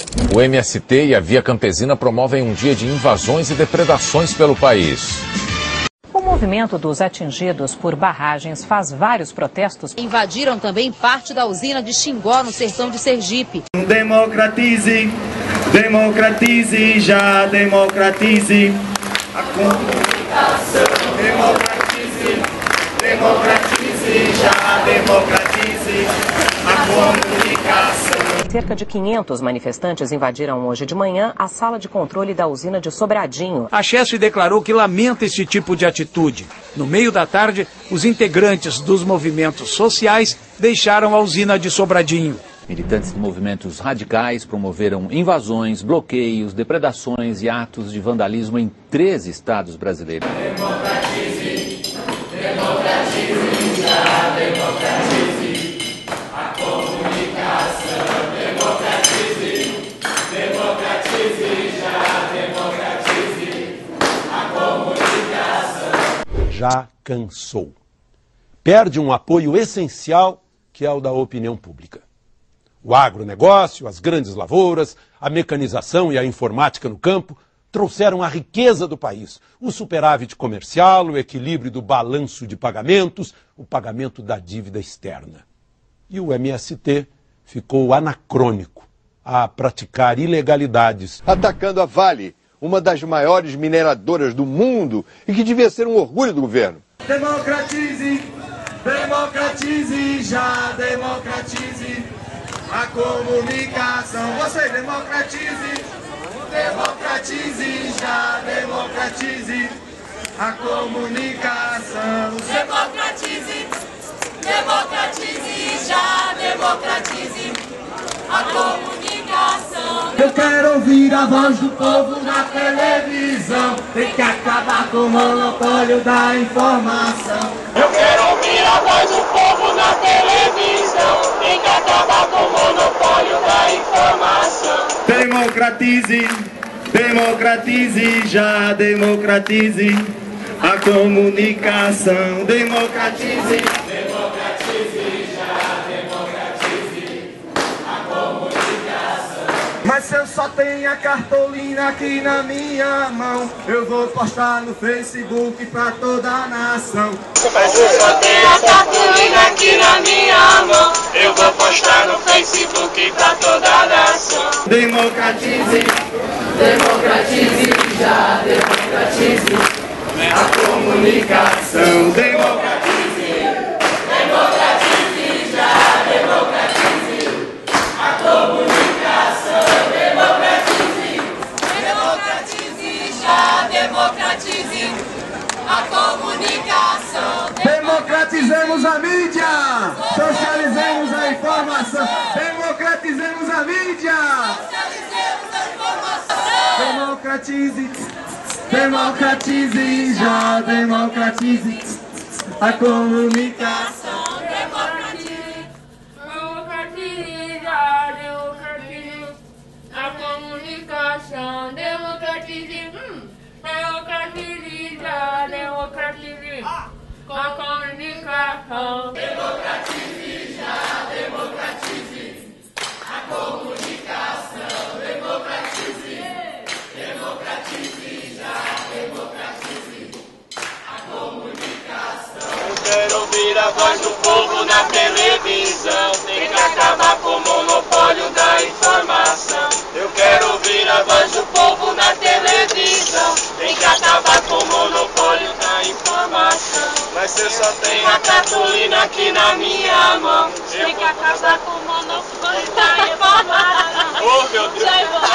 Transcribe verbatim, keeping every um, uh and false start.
O M S T e a Via Campesina promovem um dia de invasões e depredações pelo país. O movimento dos atingidos por barragens faz vários protestos. Invadiram também parte da usina de Xingó, no sertão de Sergipe. Democratize, democratize, já democratize a comunicação. Democratize, democratize, já democratize a comunicação. Cerca de quinhentos manifestantes invadiram hoje de manhã a sala de controle da usina de Sobradinho. A Chesf declarou que lamenta esse tipo de atitude. No meio da tarde, os integrantes dos movimentos sociais deixaram a usina de Sobradinho. Militantes de movimentos radicais promoveram invasões, bloqueios, depredações e atos de vandalismo em treze estados brasileiros. Democratize, democratize, já democratize a comunicação. Democratize, democratize, já democratize a comunicação. Já cansou. Perde um apoio essencial que é o da opinião pública. O agronegócio, as grandes lavouras, a mecanização e a informática no campo trouxeram a riqueza do país, o superávit comercial, o equilíbrio do balanço de pagamentos, o pagamento da dívida externa. E o M S T ficou anacrônico a praticar ilegalidades. Atacando a Vale, uma das maiores mineradoras do mundo e que devia ser um orgulho do governo. Democratize, democratize, já democratize a comunicação. Você democratize, democratize, já democratize a comunicação. Democratize, democratize, já democratize a comunicação. Eu quero ouvir a voz do povo na televisão. Tem que acabar com o monopólio da informação. Eu quero ouvir a voz do povo na televisão. Tem que acabar com o monopólio da informação. Democratize, democratize, já democratize a comunicação. Democratize, democratize, já democratize a comunicação. Mas se eu só tenho a cartolina aqui na minha mão, eu vou postar no Facebook pra toda a nação. Mas se eu só tenho a cartolina aqui na minha mão, eu vou postar no Facebook pra toda a nação. Democratize, democratize, já democratize a comunicação. Democratize, democratize, já democratize a comunicação. Democratize, democratize, já democratize a comunicação. Democratizemos a mídia, socializemos a informação. Democratizemos a mídia, socializemos a informação. Democratize, democratize, já democratize a comunicação. Democratize, democratize, já democratize a comunicação. Democratize, hum, democratize, já democratize a comunicação. Democratize, já democratize a comunicação. Democratize, democratize, já democratize a comunicação. Eu quero ouvir a voz do povo na televisão. Tem que acabar com o monopólio da informação. Eu quero ouvir a voz do povo na televisão. Tem que acabar com o monopólio da informação. Mas eu só tenho a cartolina aqui na minha mão. Tem que acabar com o monopólio da informação. Oh, meu Deus!